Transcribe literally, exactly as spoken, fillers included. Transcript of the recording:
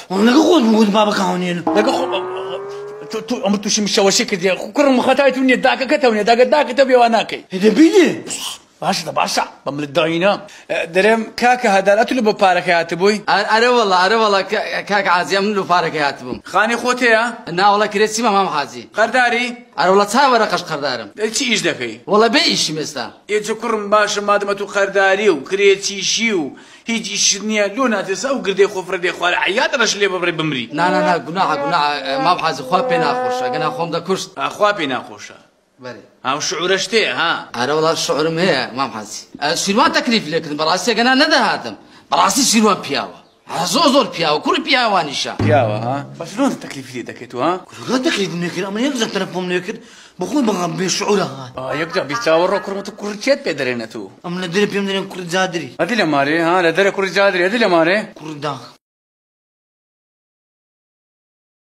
وانا قول موجود بابا كاونين لقى خو تو تو عمر تو شي مشوشي كدي كرم مخاتايت وني داك كتوني داك داك تبي واناكي هذا بيدي باشا باشا بمل الداينا درم كاكا هذا لا تلبو بارك يا تبوي أنا والله أنا والله كاك عازي من لو فارك يا تبوم خاني خوتي يا نا والله كريسي ما ما حازي قرداري أنا والله تصاور ورقش قردارم ايش ايش دكي والله بيش مستا يجو كرم باشا ما دام تو قرداري وكريتي شيو هيجي شنيا لونا تساو قردي خفر دي خوال عيات رش لي ببري بمري لا لا لا قناع قناع ما بحاز خوا بينا خوشا قنا خوم دا كشت اخوا بينا خوشا بري ها شعورشتي ها أنا والله الشعور مهي ما بحازي سيروان تكليف لكن براسي قنا ندى هاتم براسي سيروان بياوة زوزور بياوة كل بياوة نشا بياوة ها بس شلون التكليف اللي دكيتو ها كل تكليف نكر اما يقدر تلفهم نكر بقول بغى بشعورها اه يقدر بيتصور كرمت كرتشيت بيدرينتو ام ندري بيم دري كل زادري هذه ماري ها لا دري كل جادري هذه ماري كل دا